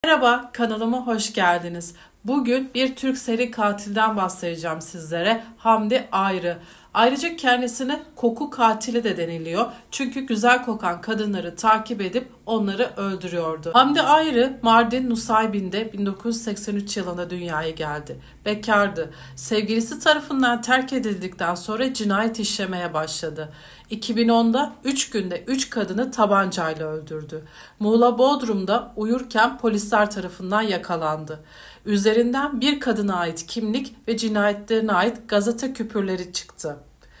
Merhaba, kanalıma hoş geldiniz. Bugün bir Türk seri katilden bahsedeceğim sizlere. Hamdi Ayrı. Ayrıca kendisine koku katili de deniliyor. Çünkü güzel kokan kadınları takip edip onları öldürüyordu. Hamdi Ayrı, Mardin Nusaybin'de 1983 yılında dünyaya geldi. Bekardı. Sevgilisi tarafından terk edildikten sonra cinayet işlemeye başladı. 2010'da 3 günde 3 kadını tabancayla öldürdü. Muğla Bodrum'da uyurken polisler tarafından yakalandı. Üzerinden bir kadına ait kimlik ve cinayetlerine ait gazete küpürleri çıktı.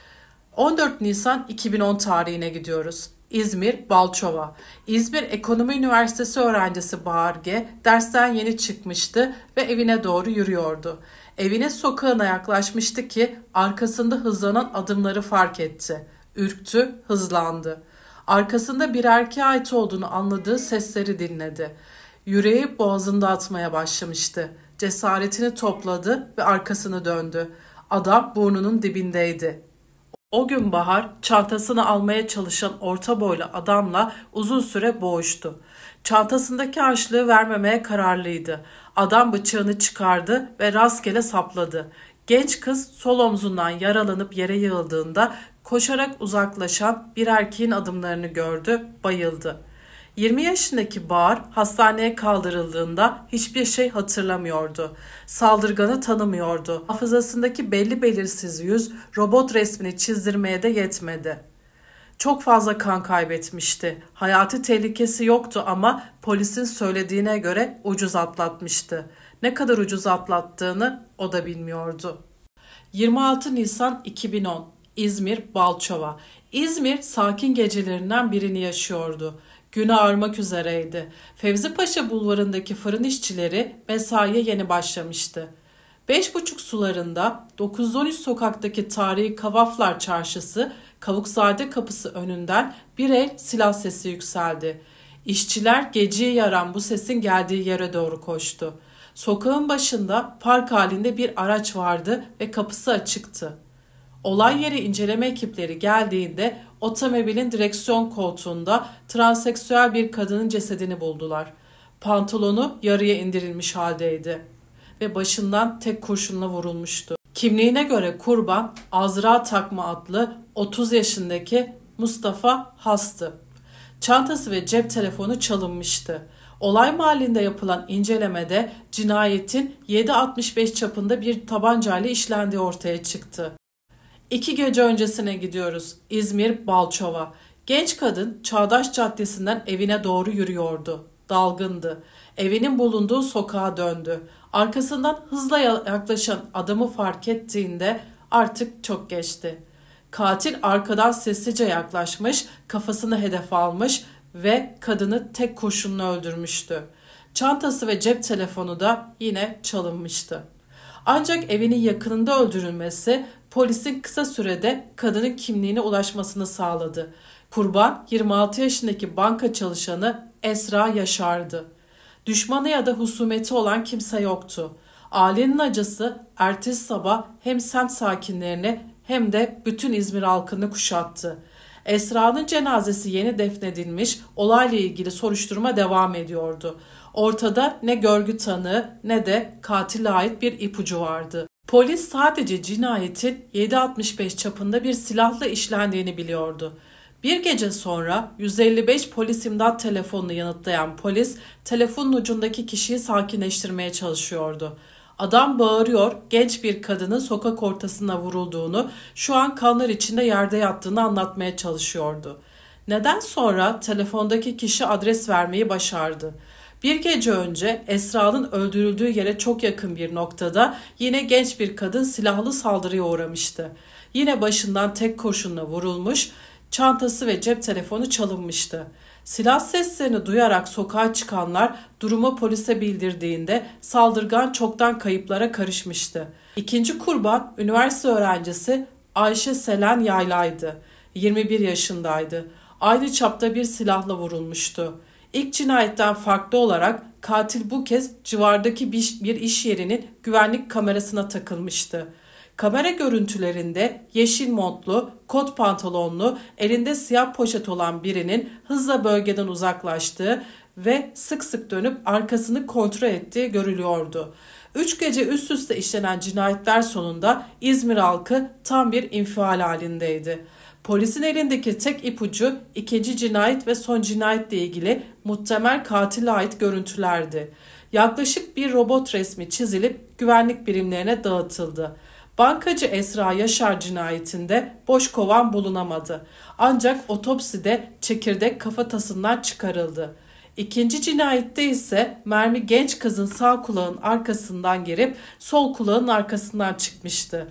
14 Nisan 2010 tarihine gidiyoruz. İzmir, Balçova. İzmir Ekonomi Üniversitesi öğrencisi Bahar G. dersten yeni çıkmıştı ve evine doğru yürüyordu. Evine sokağına yaklaşmıştı ki arkasında hızlanan adımları fark etti. Ürktü, hızlandı. Arkasında bir erkeğe ait olduğunu anladığı sesleri dinledi. Yüreği boğazında atmaya başlamıştı. Cesaretini topladı ve arkasını döndü. Adam burnunun dibindeydi. O gün Bahar çantasını almaya çalışan orta boylu adamla uzun süre boğuştu. Çantasındaki harçlığı vermemeye kararlıydı. Adam bıçağını çıkardı ve rastgele sapladı. Genç kız sol omzundan yaralanıp yere yığıldığında koşarak uzaklaşan bir erkeğin adımlarını gördü, bayıldı. 20 yaşındaki Bahar hastaneye kaldırıldığında hiçbir şey hatırlamıyordu. Saldırganı tanımıyordu. Hafızasındaki belli belirsiz yüz robot resmini çizdirmeye de yetmedi. Çok fazla kan kaybetmişti. Hayati tehlikesi yoktu ama polisin söylediğine göre ucuz atlatmıştı. Ne kadar ucuz atlattığını o da bilmiyordu. 26 Nisan 2010 İzmir, Balçova. İzmir sakin gecelerinden birini yaşıyordu. Gün ağarmak üzereydi. Fevzi Paşa bulvarındaki fırın işçileri mesaiye yeni başlamıştı. 5.30 sularında 913 sokaktaki tarihi Kavaflar Çarşısı Kavukzade kapısı önünden bir el silah sesi yükseldi. İşçiler geceyi yaran bu sesin geldiği yere doğru koştu. Sokağın başında park halinde bir araç vardı ve kapısı açıktı. Olay yeri inceleme ekipleri geldiğinde otomobilin direksiyon koltuğunda transseksüel bir kadının cesedini buldular. Pantolonu yarıya indirilmiş haldeydi ve başından tek kurşunla vurulmuştu. Kimliğine göre kurban Azra Takma adlı 30 yaşındaki Mustafa Has'tı. Çantası ve cep telefonu çalınmıştı. Olay mahallinde yapılan incelemede cinayetin 7.65 çapında bir tabancayla işlendiği ortaya çıktı. 2 gece öncesine gidiyoruz. İzmir, Balçova. Genç kadın Çağdaş Caddesi'nden evine doğru yürüyordu. Dalgındı. Evinin bulunduğu sokağa döndü. Arkasından hızla yaklaşan adamı fark ettiğinde artık çok geçti. Katil arkadan sessizce yaklaşmış, kafasını hedef almış ve kadını tek kurşunla öldürmüştü. Çantası ve cep telefonu da yine çalınmıştı. Ancak evinin yakınında öldürülmesi polisin kısa sürede kadının kimliğine ulaşmasını sağladı. Kurban 26 yaşındaki banka çalışanı Esra Yaşar'dı. Düşmanı ya da husumeti olan kimse yoktu. Ailenin acısı ertesi sabah hem semt sakinlerini hem de bütün İzmir halkını kuşattı. Esra'nın cenazesi yeni defnedilmiş, olayla ilgili soruşturma devam ediyordu. Ortada ne görgü tanığı ne de katile ait bir ipucu vardı. Polis sadece cinayetin 7.65 çapında bir silahla işlendiğini biliyordu. Bir gece sonra 155 polis imdat telefonunu yanıtlayan polis telefonun ucundaki kişiyi sakinleştirmeye çalışıyordu. Adam bağırıyor, genç bir kadının sokak ortasına vurulduğunu, şu an kanlar içinde yerde yattığını anlatmaya çalışıyordu. Neden sonra telefondaki kişi adres vermeyi başardı. Bir gece önce Esra'nın öldürüldüğü yere çok yakın bir noktada yine genç bir kadın silahlı saldırıya uğramıştı. Yine başından tek kurşunla vurulmuş, çantası ve cep telefonu çalınmıştı. Silah seslerini duyarak sokağa çıkanlar durumu polise bildirdiğinde saldırgan çoktan kayıplara karışmıştı. İkinci kurban üniversite öğrencisi Ayşe Selen Yaylay'dı. 21 yaşındaydı. Aynı çapta bir silahla vurulmuştu. İlk cinayetten farklı olarak katil bu kez civardaki bir iş yerinin güvenlik kamerasına takılmıştı. Kamera görüntülerinde yeşil montlu, kot pantolonlu, elinde siyah poşet olan birinin hızla bölgeden uzaklaştığı ve sık sık dönüp arkasını kontrol ettiği görülüyordu. 3 gece üst üste işlenen cinayetler sonunda İzmir halkı tam bir infial halindeydi. Polisin elindeki tek ipucu ikinci cinayet ve son cinayetle ilgili muhtemel katile ait görüntülerdi. Yaklaşık bir robot resmi çizilip güvenlik birimlerine dağıtıldı. Bankacı Esra Yaşar cinayetinde boş kovan bulunamadı. Ancak otopside çekirdek kafatasından çıkarıldı. İkinci cinayette ise mermi genç kızın sağ kulağının arkasından girip sol kulağının arkasından çıkmıştı.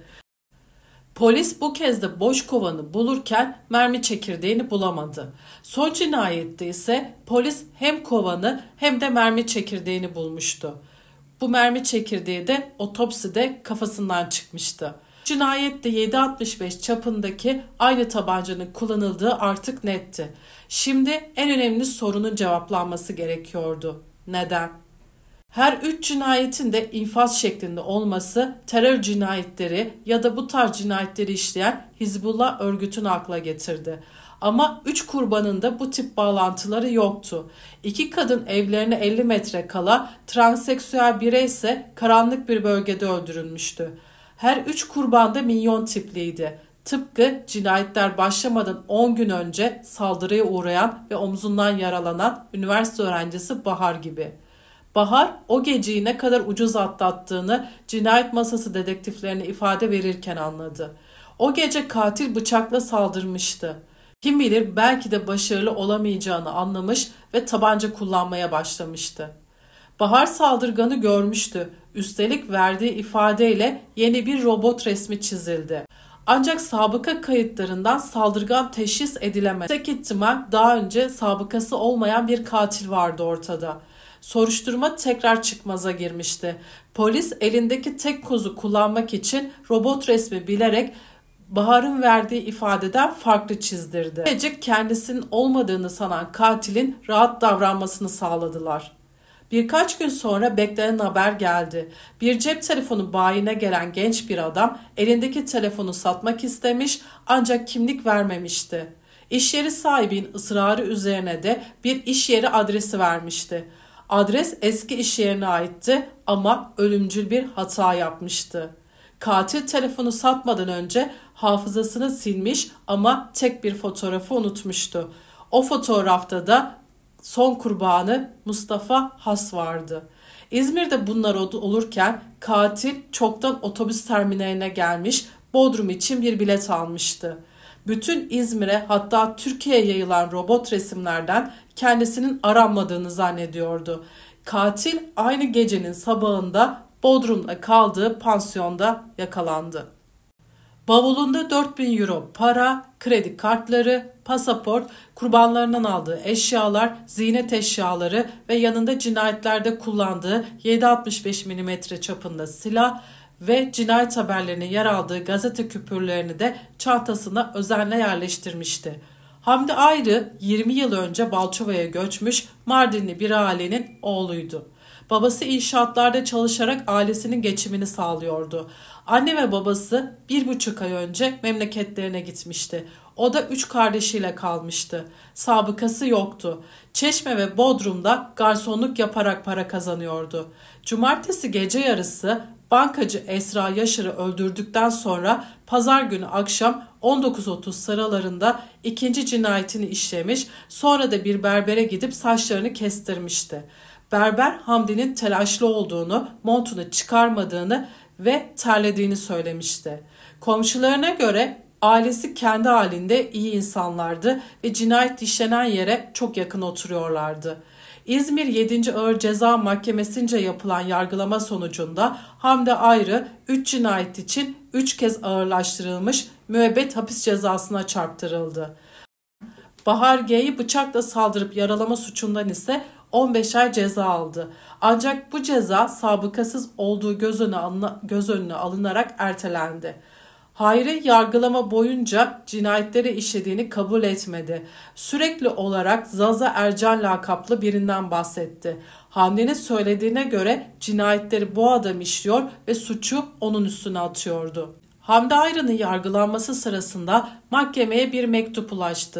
Polis bu kez de boş kovanı bulurken mermi çekirdeğini bulamadı. Son cinayette ise polis hem kovanı hem de mermi çekirdeğini bulmuştu. Bu mermi çekirdeği de otopside kafasından çıkmıştı. Cinayette 7.65 çapındaki aynı tabancanın kullanıldığı artık netti. Şimdi en önemli sorunun cevaplanması gerekiyordu. Neden? Her 3 cinayetin de infaz şeklinde olması terör cinayetleri ya da bu tarz cinayetleri işleyen Hizbullah örgütünü akla getirdi. Ama 3 kurbanın da bu tip bağlantıları yoktu. 2 kadın evlerine 50 metre kala, transseksüel birey ise karanlık bir bölgede öldürülmüştü. Her 3 kurban da minyon tipliydi. Tıpkı cinayetler başlamadan 10 gün önce saldırıya uğrayan ve omzundan yaralanan üniversite öğrencisi Bahar gibi. Bahar o geceyi ne kadar ucuz atlattığını cinayet masası dedektiflerine ifade verirken anladı. O gece katil bıçakla saldırmıştı. Kim bilir belki de başarılı olamayacağını anlamış ve tabanca kullanmaya başlamıştı. Bahar saldırganı görmüştü. Üstelik verdiği ifadeyle yeni bir robot resmi çizildi. Ancak sabıka kayıtlarından saldırgan teşhis edilemez. Tek ihtimal daha önce sabıkası olmayan bir katil vardı ortada. Soruşturma tekrar çıkmaza girmişti. Polis elindeki tek kozu kullanmak için robot resmi bilerek Bahar'ın verdiği ifadeden farklı çizdirdi. Böylece kendisinin olmadığını sanan katilin rahat davranmasını sağladılar. Birkaç gün sonra beklenen haber geldi. Bir cep telefonu bayine gelen genç bir adam elindeki telefonu satmak istemiş ancak kimlik vermemişti. İş yeri sahibinin ısrarı üzerine de bir iş yeri adresi vermişti. Adres eski iş yerine aitti ama ölümcül bir hata yapmıştı. Katil telefonu satmadan önce hafızasını silmiş ama tek bir fotoğrafı unutmuştu. O fotoğrafta da son kurbanı Mustafa Has vardı. İzmir'de bunlar olurken katil çoktan otobüs terminaline gelmiş, Bodrum için bir bilet almıştı. Bütün İzmir'e hatta Türkiye'ye yayılan robot resimlerden kendisinin aranmadığını zannediyordu. Katil aynı gecenin sabahında Bodrum'da kaldığı pansiyonda yakalandı. Bavulunda 4.000 euro para, kredi kartları, pasaport, kurbanlarından aldığı eşyalar, ziynet eşyaları ve yanında cinayetlerde kullandığı 7.65 mm çapında silah ve cinayet haberlerinin yer aldığı gazete küpürlerini de çantasına özenle yerleştirmişti. Hamdi Ayrı 20 yıl önce Balçova'ya göçmüş Mardinli bir ailenin oğluydu. Babası inşaatlarda çalışarak ailesinin geçimini sağlıyordu. Anne ve babası 1,5 ay önce memleketlerine gitmişti. O da 3 kardeşiyle kalmıştı. Sabıkası yoktu. Çeşme ve Bodrum'da garsonluk yaparak para kazanıyordu. Cumartesi gece yarısı bankacı Esra Yaşar'ı öldürdükten sonra pazar günü akşam 19.30 sıralarında ikinci cinayetini işlemiş, sonra da bir berbere gidip saçlarını kestirmişti. Berber Hamdi'nin telaşlı olduğunu, montunu çıkarmadığını ve terlediğini söylemişti. Komşularına göre ailesi kendi halinde iyi insanlardı ve cinayet işlenen yere çok yakın oturuyorlardı. İzmir 7. Ağır Ceza Mahkemesi'nce yapılan yargılama sonucunda Hamdi Ayrı 3 cinayet için 3 kez ağırlaştırılmış müebbet hapis cezasına çarptırıldı. Bahar G'yi bıçakla saldırıp yaralama suçundan ise 15 ay ceza aldı. Ancak bu ceza sabıkasız olduğu göz önüne alınarak ertelendi. Hayri yargılama boyunca cinayetleri işlediğini kabul etmedi. Sürekli olarak Zaza Ercan lakaplı birinden bahsetti. Hamdi'nin söylediğine göre cinayetleri bu adam işliyor ve suçu onun üstüne atıyordu. Hamdi Ayrı'nın yargılanması sırasında mahkemeye bir mektup ulaştı.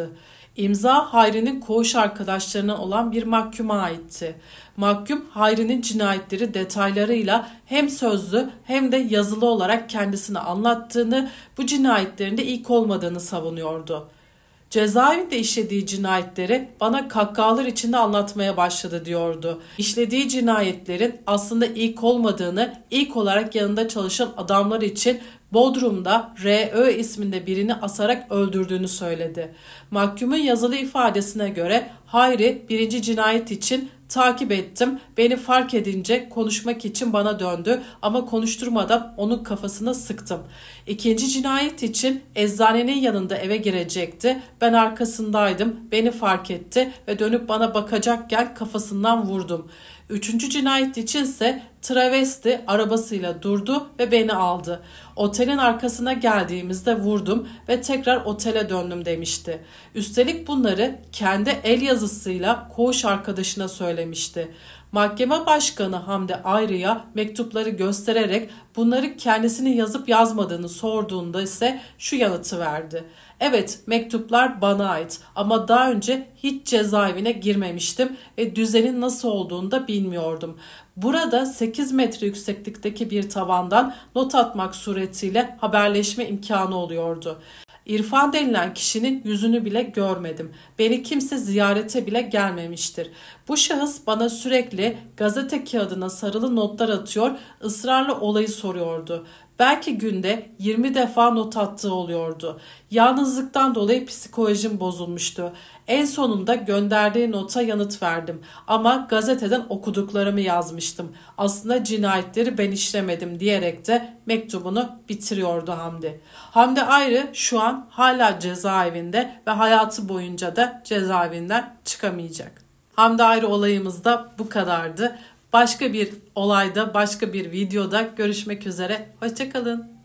İmza Hayri'nin koğuş arkadaşlarına olan bir mahkuma aitti. Mahkum Hayri'nin cinayetleri detaylarıyla hem sözlü hem de yazılı olarak kendisine anlattığını, bu cinayetlerin de ilk olmadığını savunuyordu. Cezaevinde işlediği cinayetleri bana kahkahalar içinde anlatmaya başladı diyordu. İşlediği cinayetlerin aslında ilk olmadığını, ilk olarak yanında çalışan adamlar için Bodrum'da R.Ö. isminde birini asarak öldürdüğünü söyledi. Mahkumun yazılı ifadesine göre Hayri birinci cinayet için takip ettim. Beni fark edince konuşmak için bana döndü ama konuşturmadan onun kafasına sıktım. İkinci cinayet için eczanenin yanında eve girecekti. Ben arkasındaydım. Beni fark etti ve dönüp bana bakacakken kafasından vurdum. Üçüncü cinayet içinse travesti arabasıyla durdu ve beni aldı. Otelin arkasına geldiğimizde vurdum ve tekrar otele döndüm demişti. Üstelik bunları kendi el yazısıyla koğuş arkadaşına söylemişti. Mahkeme Başkanı Hamdi Ayrı'ya mektupları göstererek bunları kendisinin yazıp yazmadığını sorduğunda ise şu yanıtı verdi. Evet, mektuplar bana ait ama daha önce hiç cezaevine girmemiştim ve düzenin nasıl olduğunu da bilmiyordum. Burada 8 metre yükseklikteki bir tavandan not atmak suretiyle haberleşme imkanı oluyordu. İrfan denilen kişinin yüzünü bile görmedim. Beni kimse ziyarete bile gelmemiştir. Bu şahıs bana sürekli gazete kağıdına sarılı notlar atıyor, ısrarla olayı soruyordu. Belki günde 20 defa not attığı oluyordu. Yalnızlıktan dolayı psikolojim bozulmuştu. En sonunda gönderdiği nota yanıt verdim ama gazeteden okuduklarımı yazmıştım. Aslında cinayetleri ben işlemedim diyerek de mektubunu bitiriyordu Hamdi. Hamdi Ayrı şu an hala cezaevinde ve hayatı boyunca da cezaevinden çıkamayacak. Hamdi Ayrı olayımız da bu kadardı. Başka bir olayda, başka bir videoda görüşmek üzere. Hoşça kalın.